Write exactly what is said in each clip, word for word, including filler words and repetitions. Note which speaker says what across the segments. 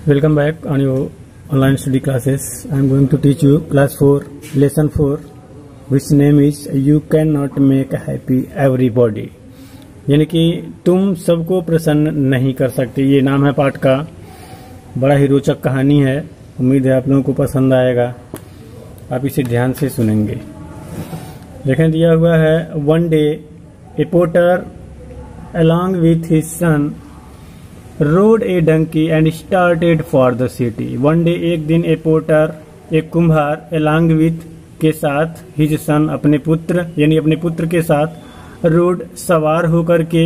Speaker 1: Welcome back on your online study classes. I am going to teach you class four, lesson four, which name is You cannot make happy everybody. यानी कि तुम सबको प्रसन्न नहीं कर सकते, ये नाम है पाठ का। बड़ा ही रोचक कहानी है, उम्मीद है आप लोगों को पसंद आएगा। आप इसे ध्यान से सुनेंगे। देखें, दिया हुआ है one day a potter along with his son rode a donkey and started for the city. One day, एक दिन ए पोटर, एक कुम्हार, along with के साथ, his son अपने पुत्र यानी अपने पुत्र के साथ, रोड सवार होकर के,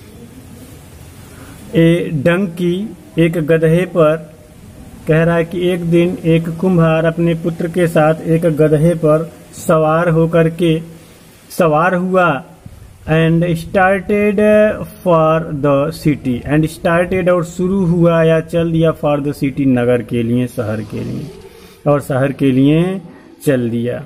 Speaker 1: ए डंकी एक गधे पर, कह रहा है कि एक दिन एक कुम्हार अपने पुत्र के साथ एक गधे पर सवार होकर के सवार हुआ and started for the city and started और शुरू हुआ या चल दिया फॉर द सिटी नगर के लिए, शहर के लिए, और शहर के लिए चल दिया।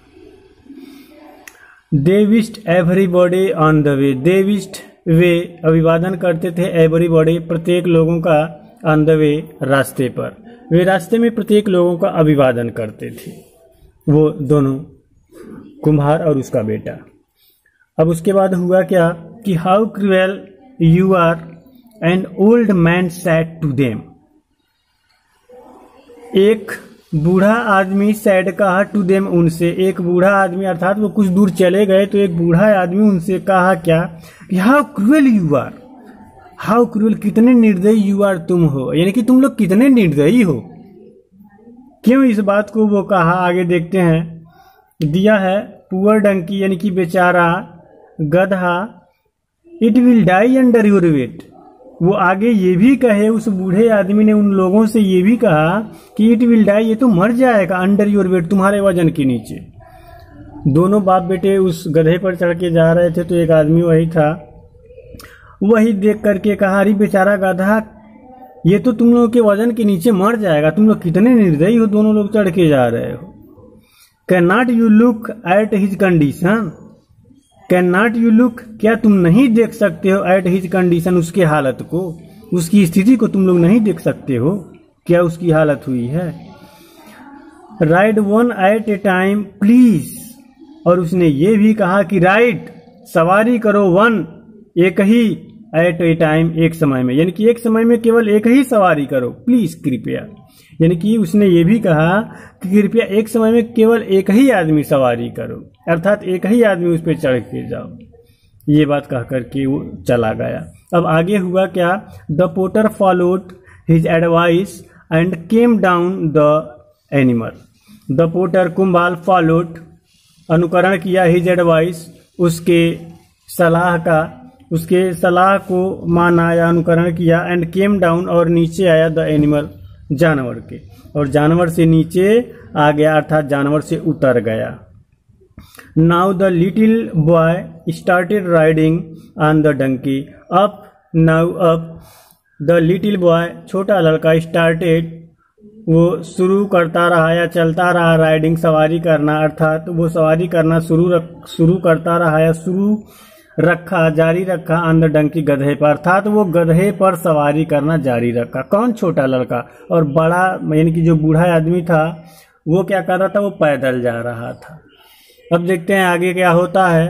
Speaker 1: They wished everybody on the way, they wished वे अभिवादन करते थे, एवरीबॉडी प्रत्येक लोगों का, ऑन द वे रास्ते पर, वे रास्ते में प्रत्येक लोगों का अभिवादन करते थे, वो दोनों कुम्हार और उसका बेटा। अब उसके बाद हुआ क्या कि how cruel you are and old man said to them, एक बूढ़ा आदमी सैड कहा टू देम उनसे, एक बूढ़ा आदमी अर्थात वो कुछ दूर चले गए तो एक बूढ़ा आदमी उनसे कहा क्या कि how cruel you are, how cruel कितने निर्दयी यू आर तुम हो, यानी कि तुम लोग कितने निर्दयी हो। क्यों इस बात को वो कहा, आगे देखते हैं। दिया है पुअर डंकी यानी कि बेचारा गधा, it will die under your weight, वो आगे ये भी कहे, उस बूढ़े आदमी ने उन लोगों से ये भी कहा कि इट विल डाई, ये तो मर जाएगा, अंडर योर वेट, तुम्हारे वजन के नीचे। दोनों बाप बेटे उस गधे पर चढ़ के जा रहे थे तो एक आदमी वही था, वही देख करके कहा अरे बेचारा गधा, ये तो तुम लोगों के वजन के नीचे मर जाएगा, तुम लोग कितने निर्दयी हो, दोनों लोग चढ़ के जा रहे हो। Can not you look at his condition, can not you look, क्या तुम नहीं देख सकते हो, एट हिज कंडीशन, उसके हालत को, उसकी स्थिति को तुम लोग नहीं देख सकते हो, क्या उसकी हालत हुई है। Ride one at a time please, और उसने ये भी कहा कि राइड सवारी करो, वन एक ही, एट ए टाइम एक समय में, यानी कि एक समय में केवल एक ही सवारी करो, प्लीज कृपया, यानी कि उसने ये भी कहा कि कृपया एक समय में केवल एक ही आदमी सवारी करो, अर्थात एक ही आदमी उस पर चढ़ के जाओ। ये बात कह करके वो चला गया। अब आगे हुआ क्या, the potter followed his advice and came down the animal, the potter कुम्हार फॉलोड अनुकरण किया, हिज एडवाइस उसके सलाह का, उसके सलाह को माना या अनुकरण किया, एंड केम डाउन और नीचे आया, द एनिमल जानवर के, और जानवर से नीचे आ गया, अर्थात जानवर से उतर गया। Now the little boy started riding on the donkey, up now up, the little boy छोटा लड़का, स्टार्टेड वो शुरू करता रहा या चलता रहा, राइडिंग सवारी करना, अर्थात वो सवारी करना शुरू शुरू करता रहा या शुरू रखा, जारी रखा, ऑन द डंकी गधे पर, अर्थात वो गधे पर सवारी करना जारी रखा। कौन, छोटा लड़का, और बड़ा यानी कि जो बूढ़ा आदमी था वो क्या कर रहा था, वो पैदल जा रहा था। अब देखते हैं आगे क्या होता है।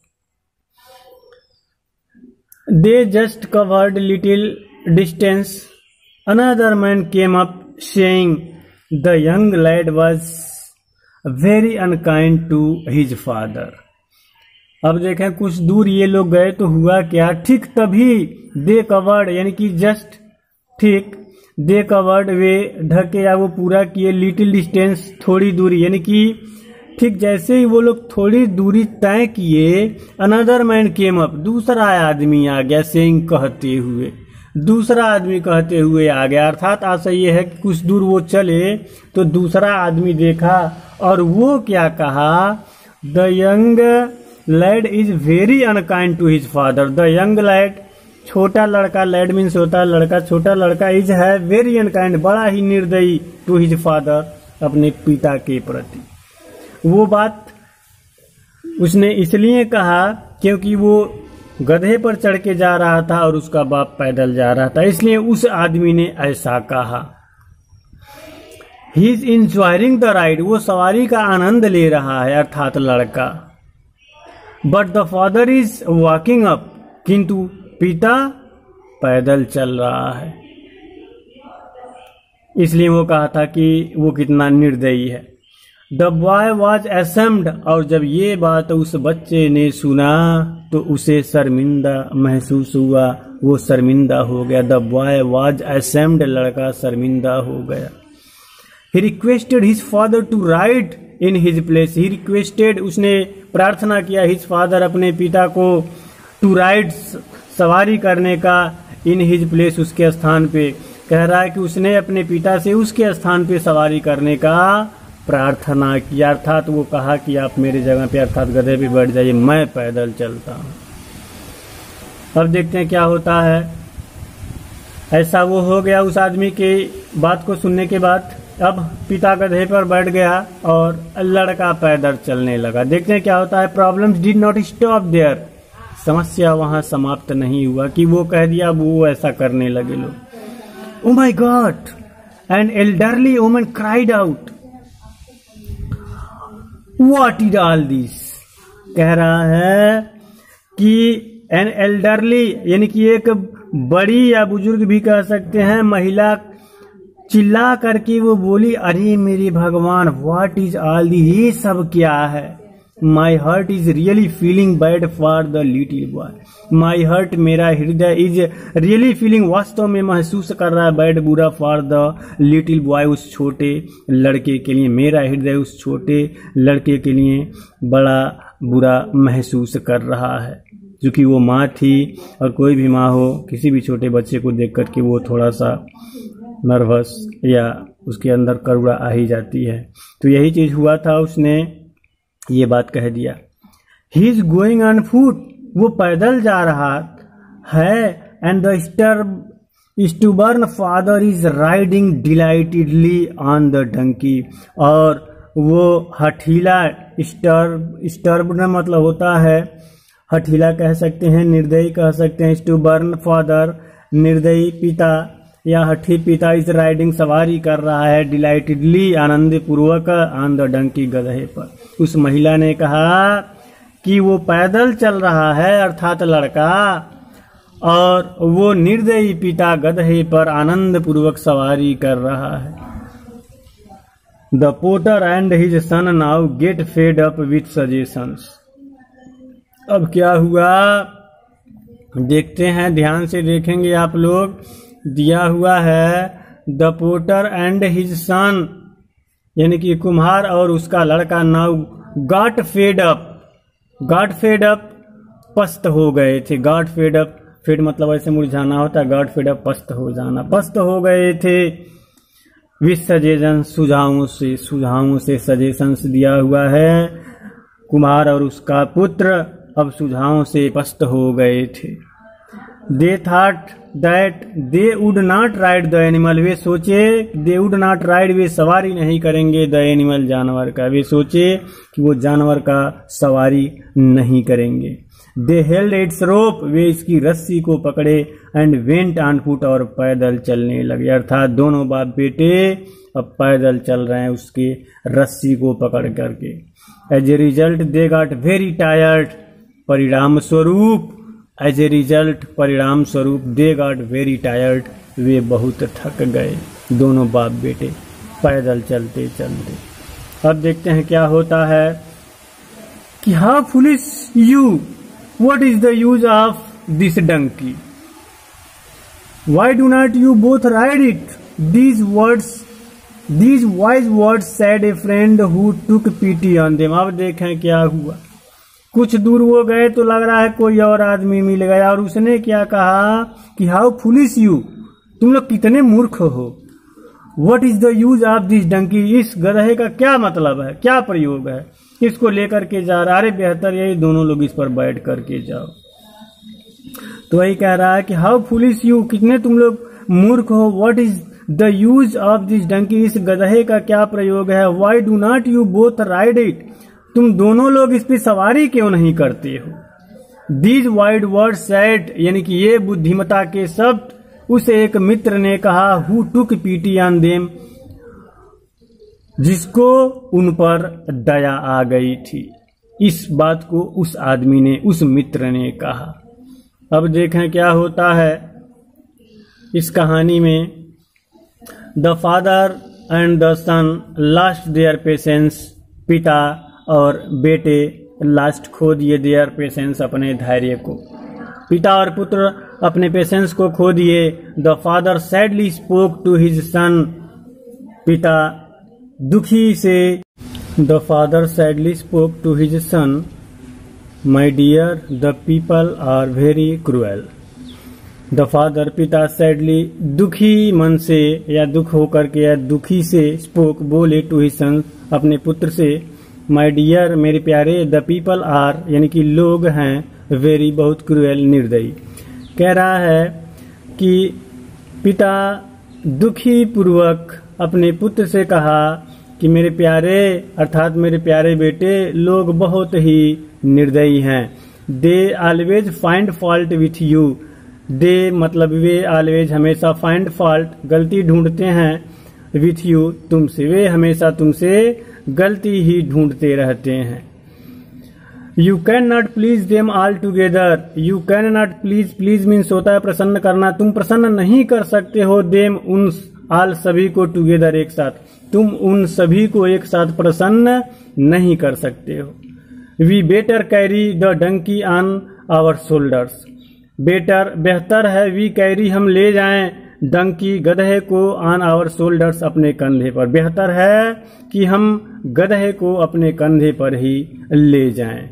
Speaker 1: They just covered little distance, another man came up saying the young lad was very unkind to his father. अब देखें कुछ दूर ये लोग गए तो हुआ क्या, ठीक तभी दे कवर्ड यानी कि जस्ट ठीक, दे कवर्ड वे ढके या वो पूरा किए, लिटिल डिस्टेंस थोड़ी दूरी, यानी कि ठीक जैसे ही वो लोग थोड़ी दूरी तय किए, अनदर मैन केम अप, दूसरा आदमी आ गया, सेइंग कहते हुए, दूसरा आदमी कहते हुए आ गया, अर्थात आशा ये है कि कुछ दूर वो चले तो दूसरा आदमी देखा और वो क्या कहा, the young lad is very unkind to his father, the young lad छोटा लड़का, लैड मीन्स होता है लड़का, छोटा लड़का, इज है वेरी अनकाइंड बड़ा ही निर्दयी, टू हिज फादर अपने पिता के प्रति। वो बात उसने इसलिए कहा क्योंकि वो गधे पर चढ़ के जा रहा था और उसका बाप पैदल जा रहा था, इसलिए उस आदमी ने ऐसा कहा। He is enjoying the ride, वो सवारी का आनंद ले रहा है अर्थात लड़का। But the father is walking up, किंतु पिता पैदल चल रहा है। इसलिए वो कहा था कि वो कितना निर्दयी है। द बॉय वॉज एसेम्ड, और जब ये बात उस बच्चे ने सुना तो उसे शर्मिंदा महसूस हुआ, वो शर्मिंदा हो गया। द बॉय वॉज एसेम्ड, लड़का शर्मिंदा हो गया। He requested his father to ride in his place, he requested, उसने प्रार्थना किया, हिज फादर, अपने पिता को, टू राइड, सवारी करने का, इन हिज प्लेस, उसके स्थान पे। कह रहा है कि उसने अपने पिता से उसके स्थान पे सवारी करने का प्रार्थना किया, अर्थात वो कहा कि आप मेरी जगह पे अर्थात गधे पे बैठ जाइए, मैं पैदल चलता हूँ। अब देखते हैं क्या होता है। ऐसा वो हो गया उस आदमी के बात को सुनने के बाद। अब पिता गधे पर बैठ गया और लड़का पैदल चलने लगा। देखते हैं क्या होता है। Problems did not stop there, समस्या वहां समाप्त नहीं हुआ कि वो कह दिया, वो ऐसा करने लगे लोग। Oh my God, an elderly woman cried out, what is all this. कह रहा है कि एन एल्डरली यानी कि एक बड़ी या बुजुर्ग भी कह सकते हैं महिला चिल्ला करके वो बोली, अरे मेरे भगवान, व्हाट इज ऑल दिस, ये सब क्या है। My heart is really feeling bad for the little boy, my heart, मेरा हृदय, इज रियली फीलिंग, वास्तव में महसूस कर रहा है, बैड, बुरा, फॉर द लिटिल बॉय, उस छोटे लड़के के लिए। मेरा हृदय उस छोटे लड़के के लिए बड़ा बुरा महसूस कर रहा है। क्योंकि वो माँ थी, और कोई भी माँ हो, किसी भी छोटे बच्चे को देख करके वो थोड़ा सा नर्वस या उसके अंदर करुणा आ ही जाती है। तो यही चीज हुआ था, उसने ये बात कह दिया। He is going on foot, वो पैदल जा रहा है। And the stubborn father is riding delightedly on the donkey, और वो हठीला, स्टर्ब, स्टर्ब मतलब होता है हठीला कह सकते हैं, निर्दयी कह सकते हैं। स्टूबर्न फादर, निर्दयी पिता या हठी पिता, इस राइडिंग, सवारी कर रहा है, डिलाइटेडली, आनंद पूर्वक, ऑन द डंकी, गधे पर। उस महिला ने कहा कि वो पैदल चल रहा है अर्थात लड़का, और वो निर्दयी पिता गधे पर आनंद पूर्वक सवारी कर रहा है। The potter and his son now get fed up with suggestions. अब क्या हुआ देखते हैं, ध्यान से देखेंगे आप लोग। दिया हुआ है the potter and his son, यानी कि कुम्हार और उसका लड़का, now got fed up, got fed up, पस्त हो गए थे। गॉट फेड अप, फेड मतलब ऐसे मुरझाना होता है, गॉट फेड अप पस्त हो जाना, पस्त हो गए थे। विथ सजेशन, सुझावों से, सुझावों से सजेशंस दिया हुआ है। कुम्हार और उसका पुत्र अब सुझावों से पस्त हो गए थे। They thought that they would not ride the animal, वे सोचे, दे वुड नॉट राइड, वे सवारी नहीं करेंगे, द एनिमल, जानवर का, वे सोचे कि वो जानवर का सवारी नहीं करेंगे। दे हेल्ड इट्स रोप, वे इसकी रस्सी को पकड़े, एंड वेंट ऑन फुट, और पैदल चलने लगे। अर्थात दोनों बाप बेटे अब पैदल चल रहे हैं उसके रस्सी को पकड़ करके। As a result they got very tired, परिणाम स्वरूप, एज ए रिजल्ट, परिणाम स्वरूप, दे गॉट वेरी टायर्ड, वे बहुत थक गए, दोनों बाप बेटे पैदल चलते चलते। अब देखते हैं क्या होता है कि how foolish you, what is the use of this donkey, why do not you both ride it. These words, these wise words said a friend who took pity on them. अब देखें क्या हुआ। कुछ दूर वो गए तो लग रहा है कोई और आदमी मिल गया, और उसने क्या कहा कि हाउ फुलिश यू, तुम लोग कितने मूर्ख हो। What is the use of this donkey, इस गधे का क्या मतलब है, क्या प्रयोग है, इसको लेकर के जा रहा है। अरे बेहतर यही दोनों लोग इस पर बैठ करके जाओ। तो वही कह रहा है कि हाउ फुलिश यू, कितने तुम लोग मूर्ख हो। What is the use of this donkey, इस गधे का क्या प्रयोग है। Why do not you both ride it, तुम दोनों लोग इस पे सवारी क्यों नहीं करते हो। दीज वाइड वर्ड सेड, यानी कि ये बुद्धिमता के शब्द उस एक मित्र ने कहा, who took pity on them, जिसको उन पर दया आ गई थी। इस बात को उस आदमी ने, उस मित्र ने कहा। अब देखें क्या होता है इस कहानी में। The father and the son lost their patience. पिता और बेटे लास्ट खो दिए देयर पेशेंस, अपने धैर्य को। पिता और पुत्र अपने पेशेंस को खो दिए। The father sadly spoke to his son. पिता दुखी से the father sadly spoke to his son, my dear the people are very cruel. The father पिता सैडली दुखी मन से या दुख होकर के या दुखी से स्पोक बोले टू हिज सन, अपने पुत्र से, माई डियर मेरे प्यारे, द पीपल आर यानी कि लोग हैं, वेरी बहुत क्रूएल निर्दयी। कह रहा है कि पिता दुखी पूर्वक अपने पुत्र से कहा कि मेरे प्यारे अर्थात मेरे प्यारे बेटे, लोग बहुत ही निर्दयी हैं। They always find fault with you. They मतलब वे ऑलवेज हमेशा फाइंड फॉल्ट गलती ढूंढते हैं, विथ यू तुमसे, वे हमेशा तुमसे गलती ही ढूंढते रहते हैं। You can not please them all together. You can not please, please means होता है प्रसन्न करना। तुम प्रसन्न नहीं कर सकते हो देम उन ऑल सभी को टूगेदर एक साथ। तुम उन सभी को एक साथ प्रसन्न नहीं कर सकते हो। We better carry the donkey on our shoulders. Better बेहतर है, वी कैरी हम ले जाएं, डंकी गधे को, ऑन आवर शोल्डर्स अपने कंधे पर। बेहतर है कि हम गधे को अपने कंधे पर ही ले जाएं।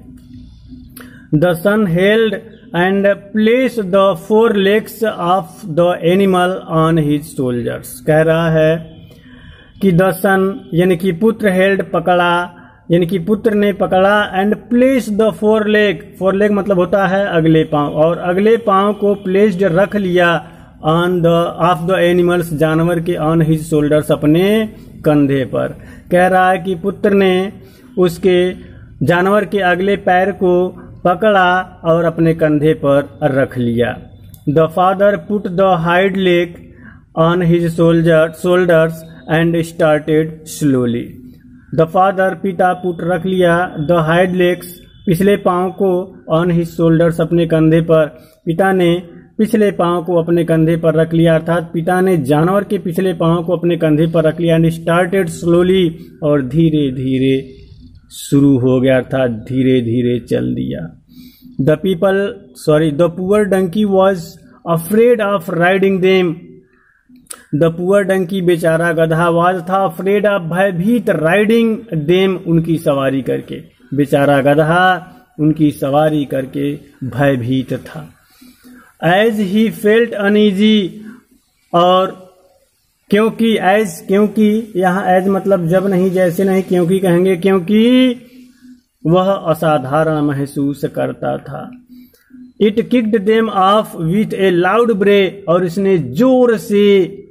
Speaker 1: The son held and place the four legs of the animal on his shoulders. कह रहा है कि द सन यानी कि पुत्र हेल्ड पकड़ा, यानी कि पुत्र ने पकड़ा, and place the four leg. Four leg मतलब होता है अगले पांव, और अगले पांव को प्लेस्ड रख लिया on the of the animals जानवर के, ऑन हिज शोल्डर्स अपने कंधे पर। कह रहा है कि पुत्र ने उसके जानवर के अगले पैर को पकड़ा और अपने कंधे पर रख लिया। The father put the hide leg on his shoulders and started slowly. The father पिता पुट रख लिया, द हाइड लेग्स पिछले पांव को, ऑन हिज शोल्डर्स अपने कंधे पर। पिता ने पिछले पांव को अपने कंधे पर रख लिया, अर्थात पिता ने जानवर के पिछले पांव को अपने कंधे पर रख लिया। एंड स्टार्टेड स्लोली और धीरे धीरे शुरू हो गया, अर्थात धीरे धीरे चल दिया। The people sorry the poor donkey was afraid of riding them. The poor donkey बेचारा गधा वाज था, अफ्रेड ऑफ भयभीत, राइडिंग देम उनकी सवारी करके। बेचारा गधा उनकी सवारी करके भयभीत था। एज ही फेल्ट अनईजी, और क्योंकि एज क्योंकि यहाँ एज मतलब जब नहीं जैसे नहीं, क्योंकि कहेंगे क्योंकि वह असाधारण महसूस करता था। It kicked them off with a loud bray, और इसने जोर से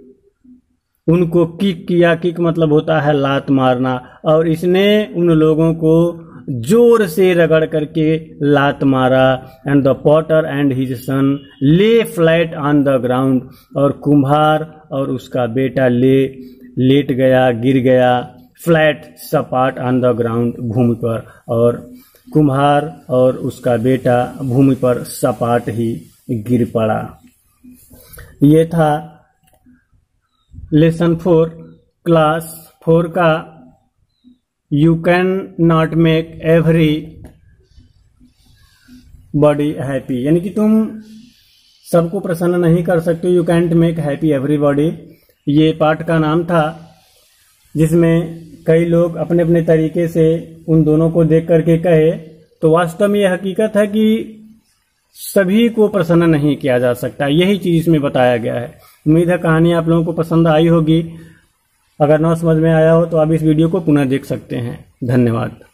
Speaker 1: उनको किक किया। किक मतलब होता है लात मारना, और इसने उन लोगों को जोर से रगड़ करके लात मारा। And the potter and his son lay flat on the ground, और कुम्हार और उसका बेटा ले लेट गया, गिर गया, फ्लैट सपाट, ऑन द ग्राउंड भूमि पर, और कुम्हार और उसका बेटा भूमि पर सपाट ही गिर पड़ा। ये था लेसन फोर क्लास फोर का you can not make everybody happy, यानी कि तुम सबको प्रसन्न नहीं कर सकते, you can't make happy everybody. ये पाठ का नाम था, जिसमें कई लोग अपने अपने तरीके से उन दोनों को देख करके कहे, तो वास्तव में यह हकीकत है कि सभी को प्रसन्न नहीं किया जा सकता। यही चीज इसमें बताया गया है। उम्मीद है कहानी आप लोगों को पसंद आई होगी। अगर ना समझ में आया हो तो आप इस वीडियो को पुनः देख सकते हैं। धन्यवाद।